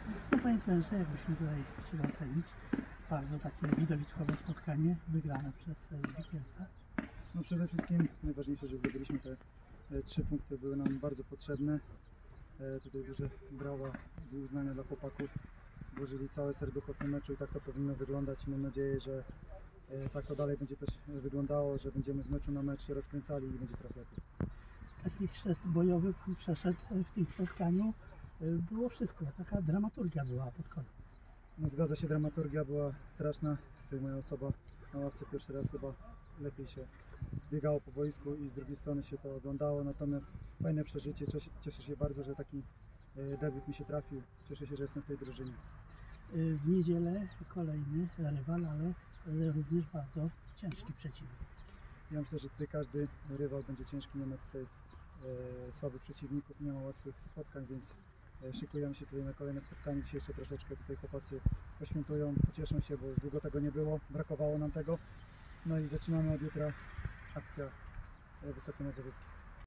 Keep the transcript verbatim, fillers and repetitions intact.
No panie trenerze, jakbyśmy tutaj chcieli ocenić bardzo takie widowiskowe spotkanie wygrane przez S G Kielce. No przede wszystkim najważniejsze, że zdobyliśmy te e, trzy punkty, były nam bardzo potrzebne. E, tutaj duże brawa i uznania dla chłopaków. Włożyli całe serducho w tym meczu i tak to powinno wyglądać. Mam nadzieję, że e, tak to dalej będzie też wyglądało, że będziemy z meczu na mecz się rozkręcali i będzie coraz lepiej. Taki chrzest bojowy przeszedł w tym spotkaniu. Było wszystko, taka dramaturgia była pod koniec. No, zgadza się, dramaturgia była straszna. Tutaj moja osoba na ławce pierwszy raz chyba lepiej się biegało po boisku i z drugiej strony się to oglądało, natomiast fajne przeżycie. Cieszę, cieszę się bardzo, że taki e, debiut mi się trafił. Cieszę się, że jestem w tej drużynie. W niedzielę kolejny rywal, ale również bardzo ciężki przeciwnik. Ja myślę, że tutaj każdy rywal będzie ciężki, nie ma tutaj e, słabych przeciwników, nie ma łatwych spotkań, więc e, szykujemy się tutaj na kolejne spotkanie. Dzisiaj jeszcze troszeczkę tutaj chłopacy poświętują, pocieszą się, bo już długo tego nie było, brakowało nam tego. No i zaczynamy od jutra akcja e, Wysokie Mazowieckie.